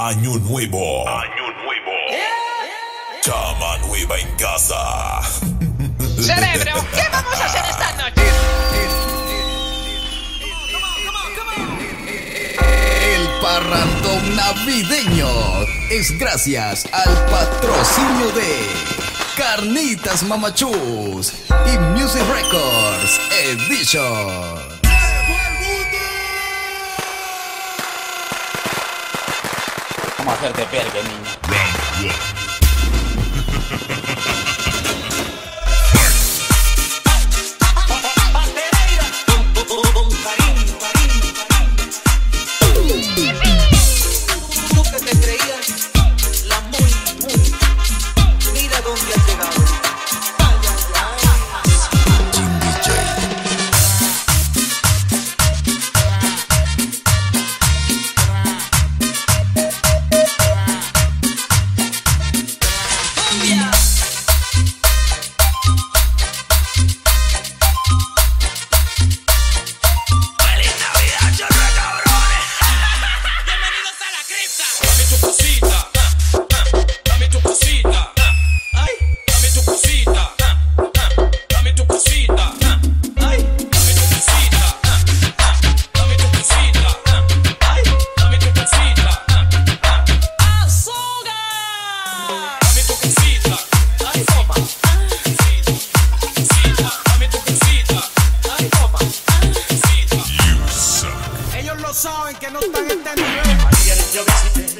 Año nuevo. Año nuevo. Chama nueva en casa. Cerebro, ¿qué vamos a hacer esta noche? El parrandón navideño es gracias al patrocinio de Carnitas Mamachús y Music Records Edition. Vamos a hacerte perque, niño. Tú que te creías la muy, mira dónde has llegado. Ay, saben que no están entendiendo. ayer yo visité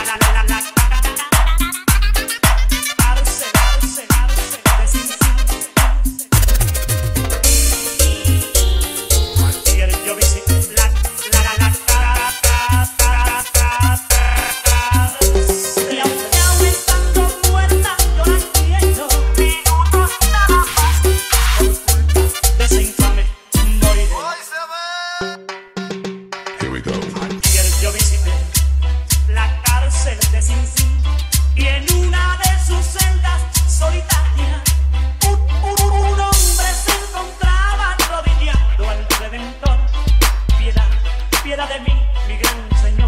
la cárcel de Sin Sin y en una de sus celdas solitarias un hombre se encontraba arrodillado al Redentor. Piedad, piedad de mí, mi gran Señor.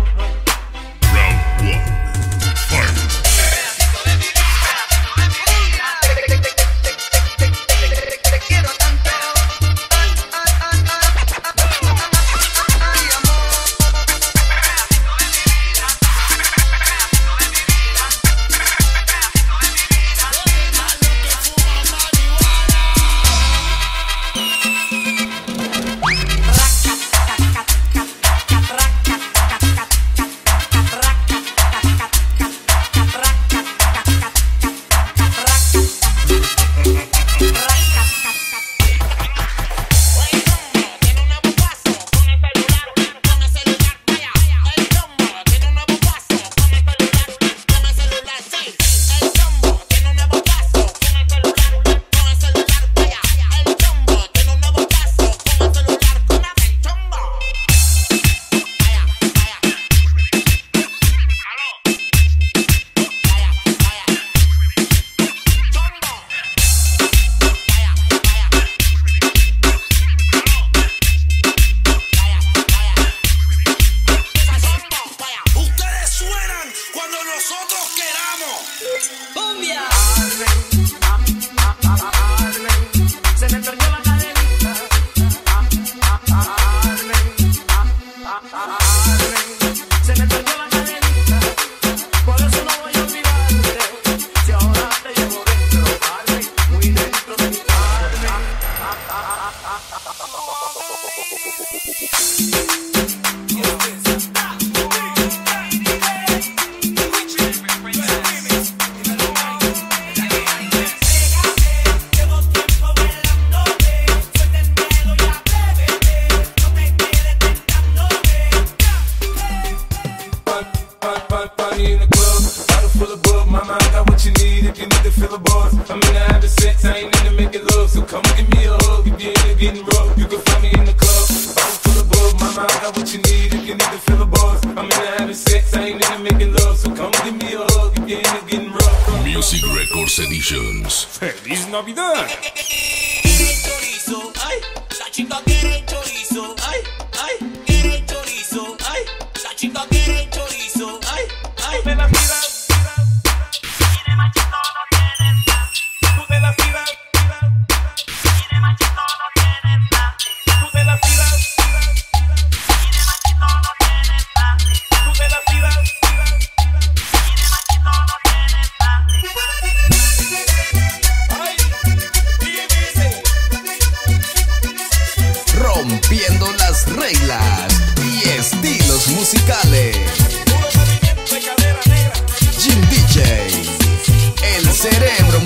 Music Records Editions. ¡Feliz Navidad! Quiere chorizo, ay, la chica quiere chorizo, ay, quiere chorizo, ay, la chica quiere chorizo, ay,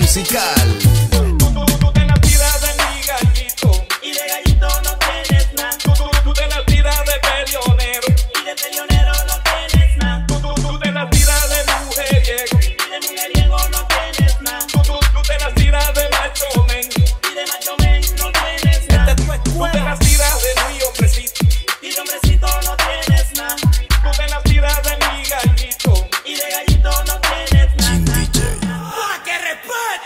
musical. Tú te la tiras de mi gallito Y de gallito no tienes nada. Tú te la tiras de peleonero Y de peleonero no tienes nada. Tú te la tiras de mujeriego Y de mujeriego no tienes nada. Tú te la tiras de macho men Y de macho men no tienes nada. Tú te la tiras de mi hombrecito Y de hombrecito no tienes nada. Tú te la tiras de mi gallito Y de gallito no tienes nada. Jim DJ. ¡Pa' que respete!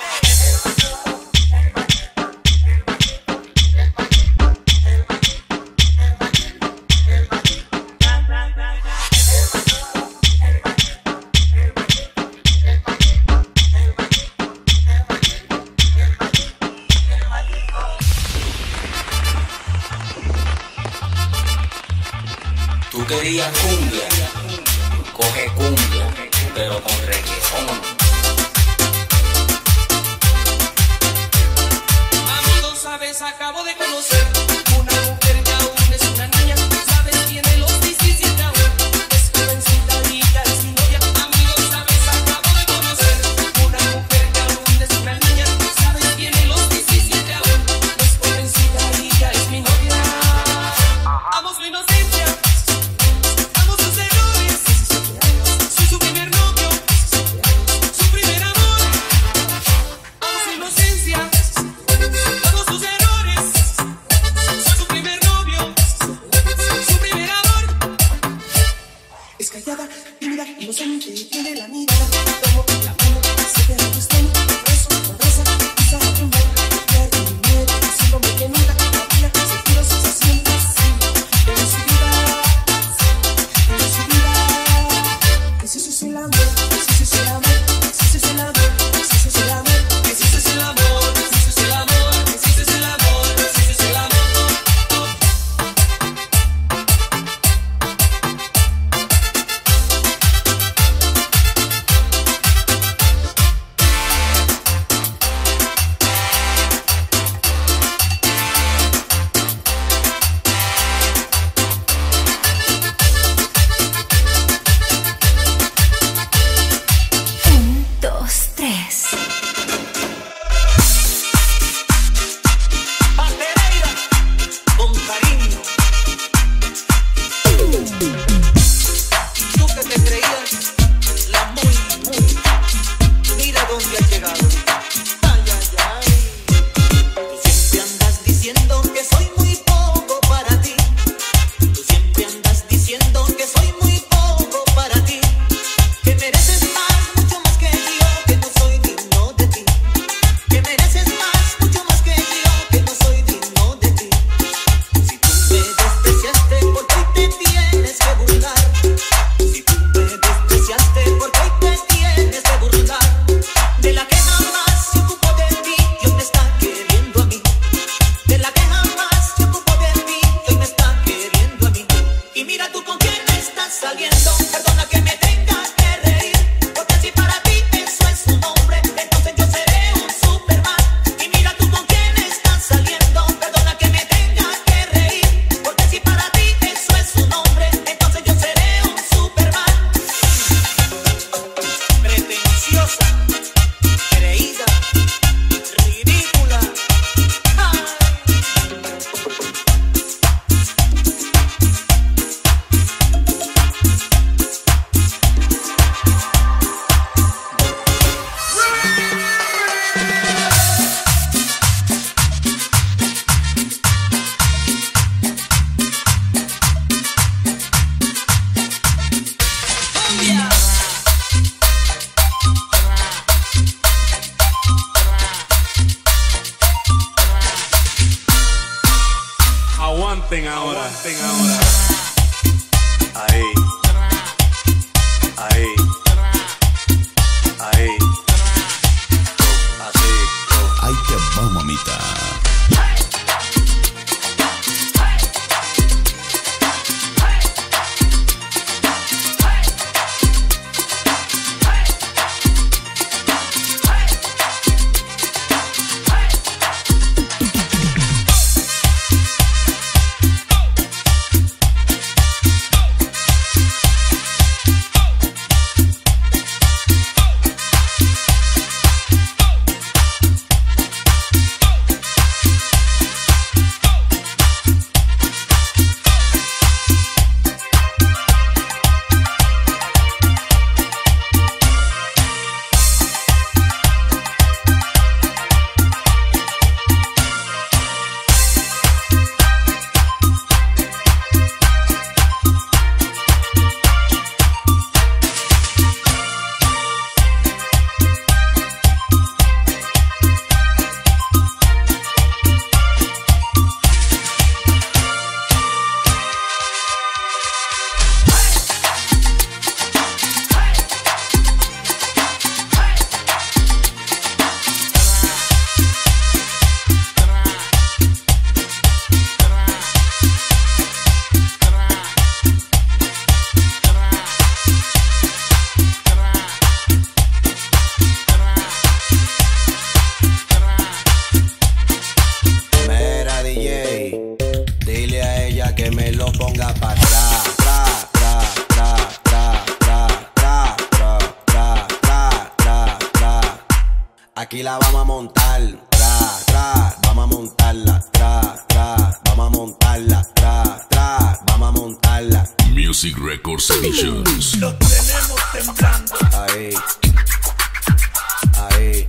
Tú querías cumbia, coge cumbia, pero con reggaetón. Amigo, sabes, acabo de conocer una mujer que aún es una niña. Sabes, tiene los 17 aún, es jovencita y ya es mi novia. Amigo, sabes, acabo de conocer una mujer que aún es una niña. Sabes, tiene los 17 aún, es jovencita y ya es mi novia. Amo su inocencia, amo sus errores. Soy su primer novio, su primer amor. Amo su inocencia, amo sus errores. Soy su primer novio, su primer amor. Es callada, tímida, inocente, tiene la mirada. Tomo la mano, se te ajustan, beso, con rosa, quizá a tu mano. Pierde mi miedo, diciéndome que nunca había sentido sensación así. En su vida, en su vida. Ese es el amor, ese es el amor, ese es el amor, ese es el amor, ese es el amor, ese es el amor, ese es el amor, ese es el amor. Patereira, con cariño. Tú que te creías la muy, mira dónde has llegado. Ay, ay, ay. Tú siempre andas diciendo que soy muy poco para ti. Tú siempre andas diciendo que soy muy poco para ti. Que mereces más, mucho más que yo, que no soy digno de ti. Que mereces más, mucho más que yo, que no soy digno de ti. Si tú me despreciaste, porque hoy te tienes que burlar. Si tú me despreciaste, porque hoy te tienes que burlar. De la que jamás se ocupó de ti y hoy me está queriendo a mí. De la que jamás se ocupó de ti y hoy me está queriendo a mí. Y mira tú con quién estás saliendo. Perdona que me tenga que reír, porque si para ti eso es un hombre, entonces yo seré un Superman. Y mira tú con quién estás saliendo. Perdona que me tenga que reír, porque si para ti eso es un hombre, entonces yo seré un Superman. Pretenciosa, creída, ridícula. Ay. Aguanten ahora. Ahí. Ahí. Ahí. Así. Ahí te va, mamita. Aquí la vamos a montar, tra, tra, vamos a montarla, tra, tra, vamos a montarla, tra, tra, vamos a montarla. Music Records Editions. Lo tenemos temblando. Ahí, ahí,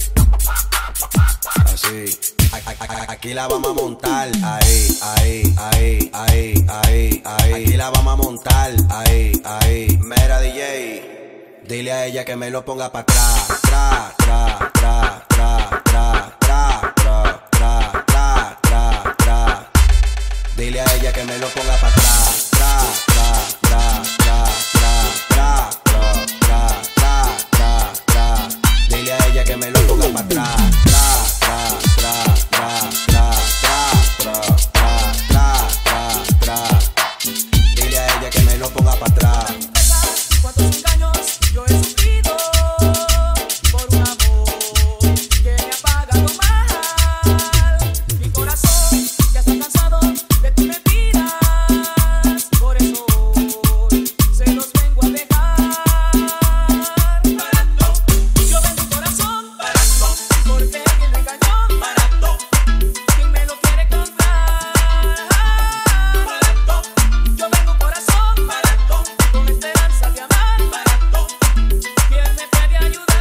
así. Aquí la vamos a montar, ahí, ahí, ahí, ahí, ahí, ahí. Aquí la vamos a montar, ahí, ahí. Mira DJ, dile a ella que me lo ponga pa' atrás, tra, tra, tra, tra, tra, tra, tra, tra, tra, tra, tra. Dile a ella que me lo ponga pa' atrás, tra, tra, tra, tra, tra, tra, tra, tra, tra, tra. Dile a ella que me lo ponga pa' atrás, tra, tra, tra, tra, tra, tra, tra, tra, tra, tra. Dile a ella que me lo ponga pa' atrás. ¿Cuántos engaños yo he sufrido por un amor que me ha pagado mal? Mi corazón ya está cansado de tus mentiras, por eso hoy se los vengo a dejar. Barato, yo vendo mi corazón, barato, porque alguien me engañó, barato, quien me lo quiere comprar. Barato, yo vendo un corazón, barato, con esperanza de amar, barato, quien me puede ayudar.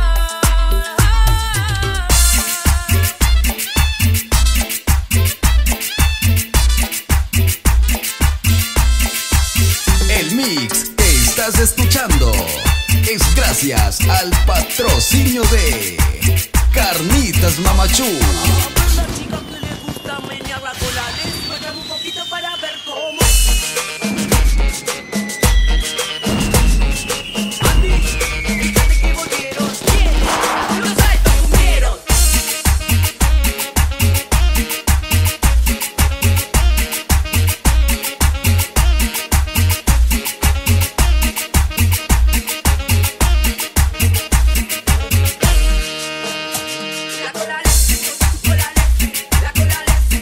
El mix que estás escuchando es gracias al patrocinio de Carnitas Mamachú. La chica que le gusta menear la cola, les voy a dar un poquito para ver cómo. Andy, fíjate que volvieron, bien, tú no sabes, cumplieron. La cola la cola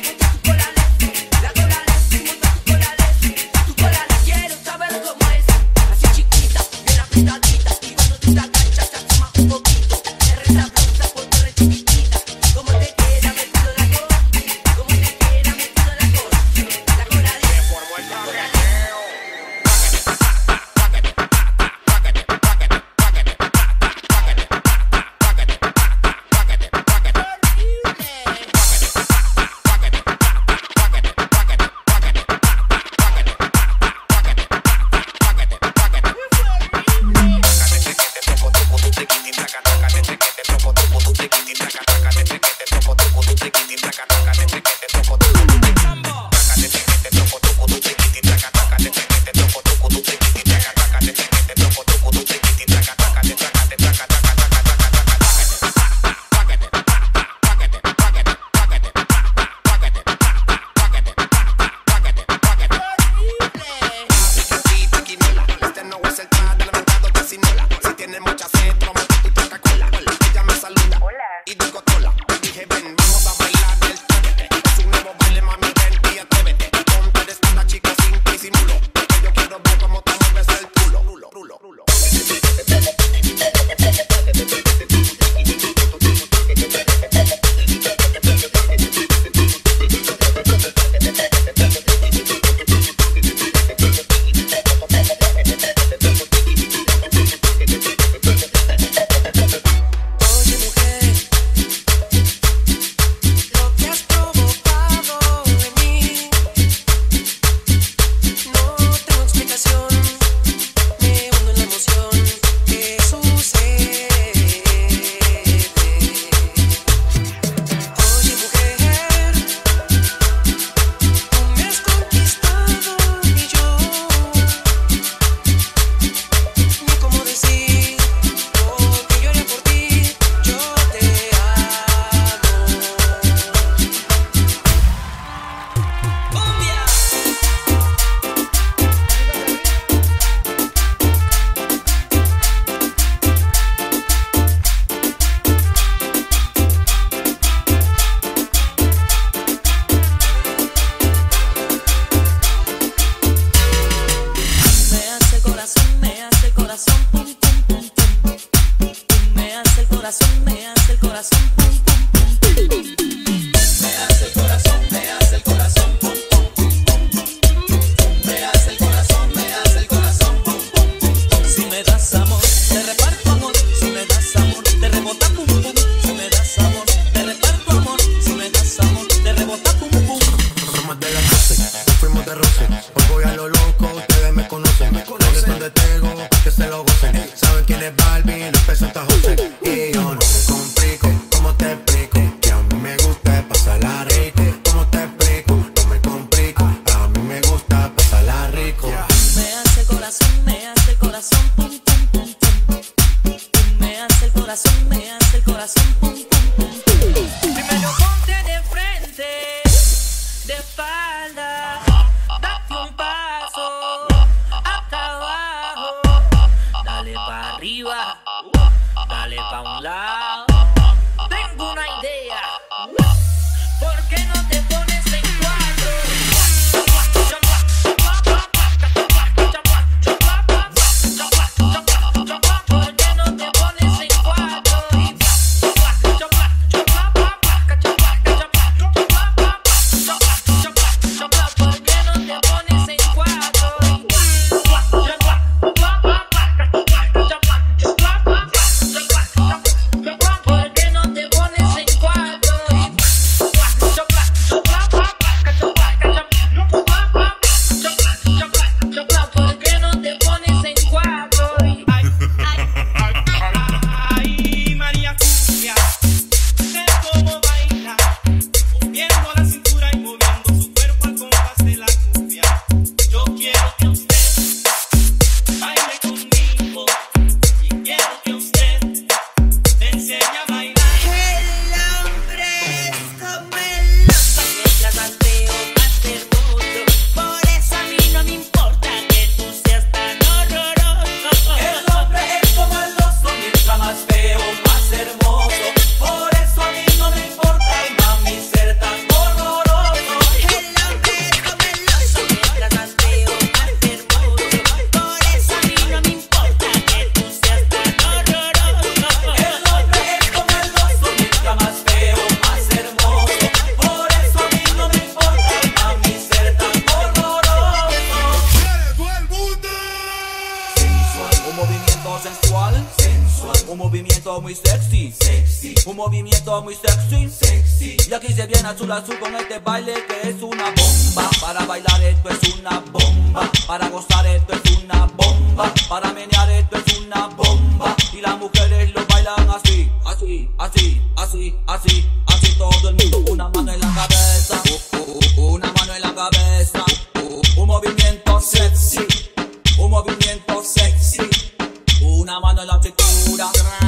quiero saber cómo es, así chiquita, bien apretadita, y cuando tú te agachas te asoma un poquito, te resabrosa porque eres chiquitita, como te queda metido la cola, como te queda metido la cola, la cola le formó el corazón, me hace el corazón, pum, pum, pum. Tiene Barbie, los pesos está José. Y yo no me complico, ¿cómo te explico? Que a mí me gusta pasarla rico. ¿Cómo te explico? No me complico, a mí me gusta pasarla rico. Me hace el corazón, pum, pum, pum, pum. Me hace el corazón, pum, pum, pum, pum. Primero ponte de frente, de espalda, date un paso hasta abajo, dale pa' arriba, dale pa' un lado. Tengo una idea, ¿por qué no te pones en cuatro? ¿Por qué no te pones en cuatro? Un movimiento muy sexy, un movimiento muy sexy. Y aquí se viene azul azul con este baile que es una bomba. Para bailar esto es una bomba, para gozar esto es una bomba, para menear esto es una bomba. Y las mujeres lo bailan así, así, así, así, así, así todo el mundo. Una mano en la cabeza, una mano en la cabeza. Un movimiento sexy, un movimiento sexy. Una mano en la cintura,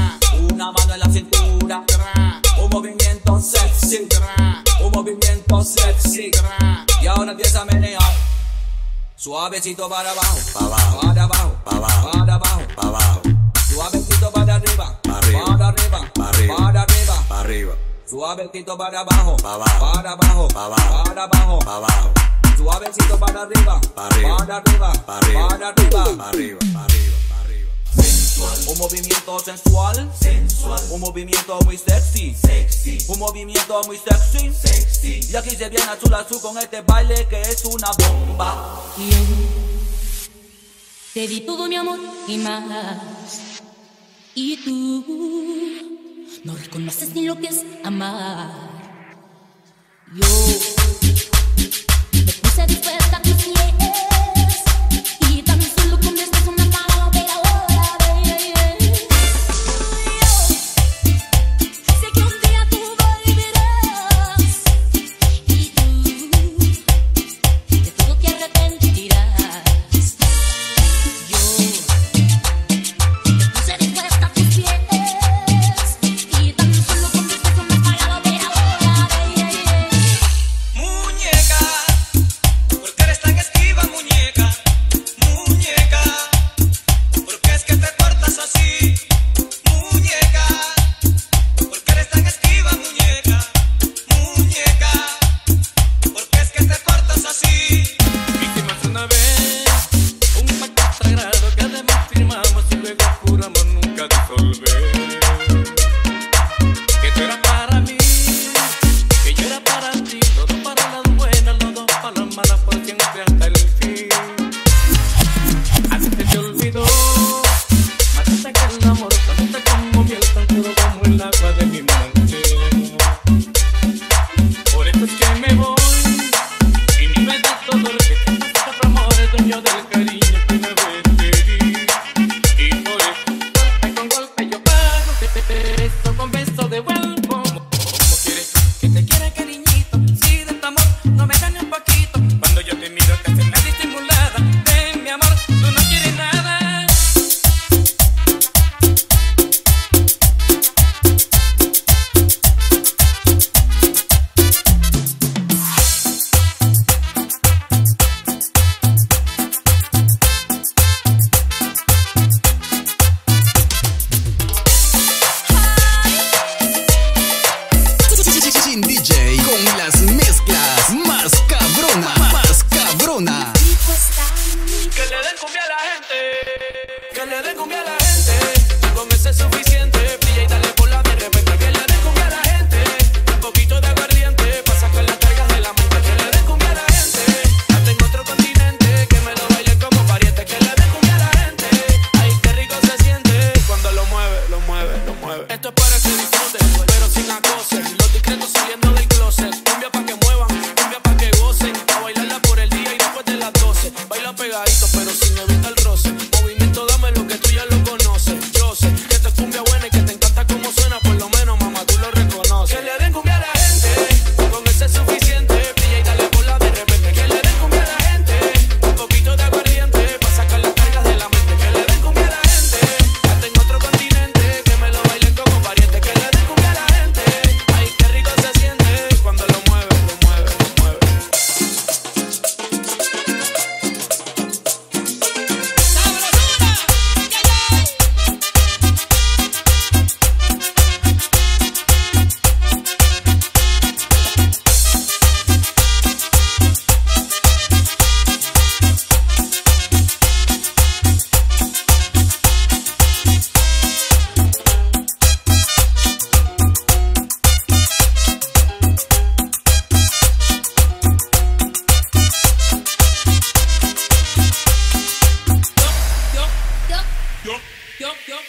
una mano en la cintura. Un movimiento sexy, un movimiento sexy. Y ahora empieza a menear. Suavecito para abajo, para abajo, para abajo, para abajo. Suavecito para arriba, para arriba, para arriba, para arriba. Suavecito para abajo, para abajo, para abajo, para abajo. Suavecito para arriba, para arriba, para arriba, para arriba. Un movimiento sensual, un movimiento muy sexy, un movimiento muy sexy. Y aquí se viene azul azul con este baile que es una bomba. Yo te di todo mi amor y más, y tú no reconoces ni lo que es amar. Yo me puse dispuesta a tus pies.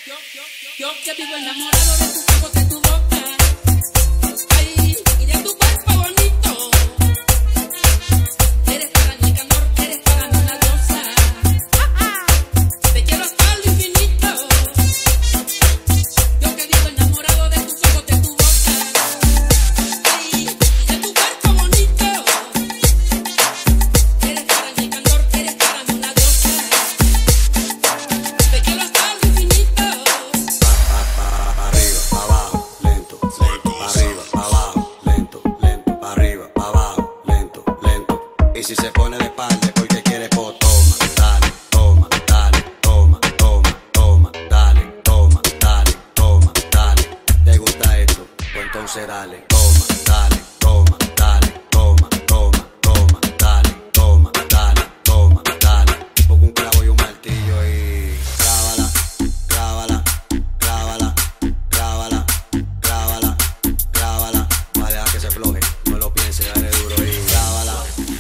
Yo que vivo enamorado de tus ojos, de tu boca, ay, y de tu cuerpo bonito. Eres para mi candor, eres para mí una diosa. Te quiero hasta el infinito. Yo que vivo enamorado de tus ojos, de tu boca, ay, y de tu cuerpo bonito. Eres para mi candor, eres para mí una diosa. Te quiero hasta el infinito. Y si se pone de espalda porque quiere, pues toma, dale, toma, dale, toma, toma, toma, dale, toma, dale, toma, dale. ¿Te gusta esto? Pues entonces dale, toma, dale, toma, dale, toma, toma, toma, dale, toma, dale, toma, dale. Pongo un clavo y un martillo y clávala, clávala, clávala, clávala, clávala, clávala. Va a dejar que se floje, no lo piense, dale duro y clávala.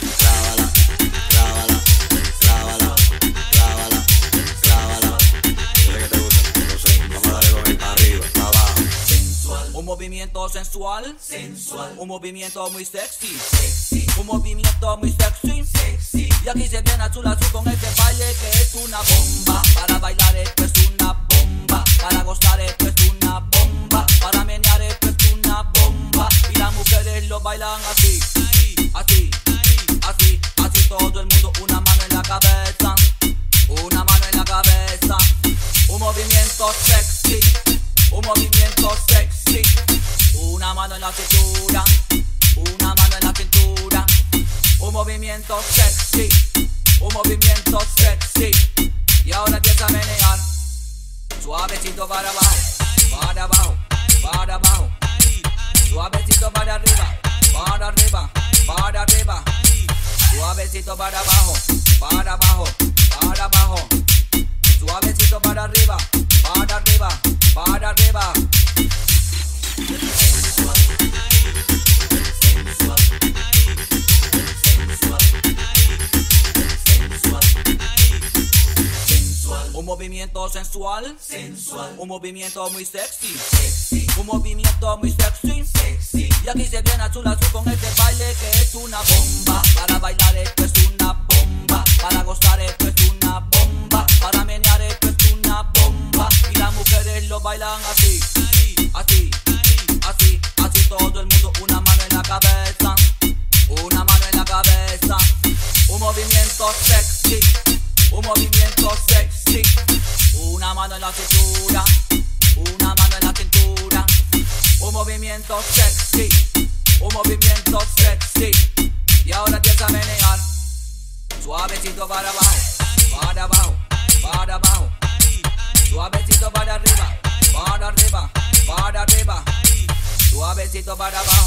Un movimiento sensual, un movimiento muy sexy, un movimiento muy sexy, y aquí se viene azul azul con este baile que es una bomba. Para bailar esto es una bomba, para gozar esto es una bomba, para menear esto es una bomba, y las mujeres lo bailan así, así, así, así todo el mundo, una mano en la cabeza, una mano en la cabeza, un movimiento sexy, un movimiento sexy, una mano en la cintura, una mano en la cintura, un movimiento sexy, un movimiento sexy, y ahora empieza a menear, suavecito para abajo, para abajo, para abajo, suavecito para arriba, para arriba, para arriba, suavecito para abajo, para abajo, para abajo, suavecito para arriba, para arriba, para arriba. Un movimiento sensual, un movimiento muy sexy, un movimiento muy sexy, y aquí se viene azul azul con este baile que es una bomba. Para bailar esto es una bomba, para gozar esto es una bomba, para menear esto es una bomba, y las mujeres lo bailan así, así, así, así todo el mundo, una mano en la cabeza, una mano en la cabeza, un movimiento sexy, un movimiento sexy, una mano en la cintura, una mano en la cintura, un movimiento sexy, un movimiento sexy, y ahora empieza a menear, suavecito para abajo, para abajo, para abajo, suavecito para arriba, para arriba, para arriba, suavecito para abajo.